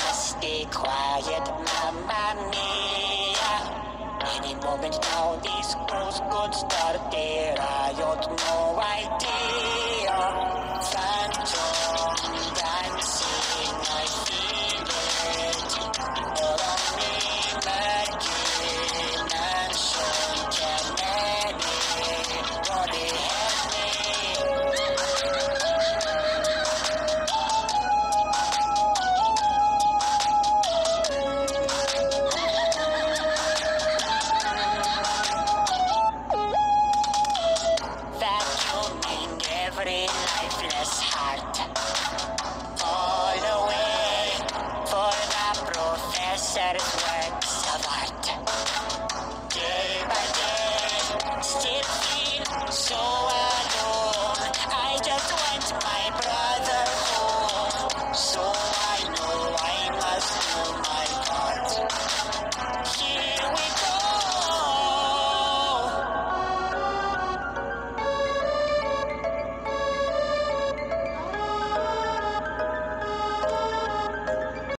stay quiet, mamma mia. Any moment now, this goes could start there. I got no idea. Phantom dancing, I feel it. All on me, Mercury Mansion, Kennedy. Body help me. Vacuuming every lifeless heart. All the way for the professor's works of art. Day by day, still feel so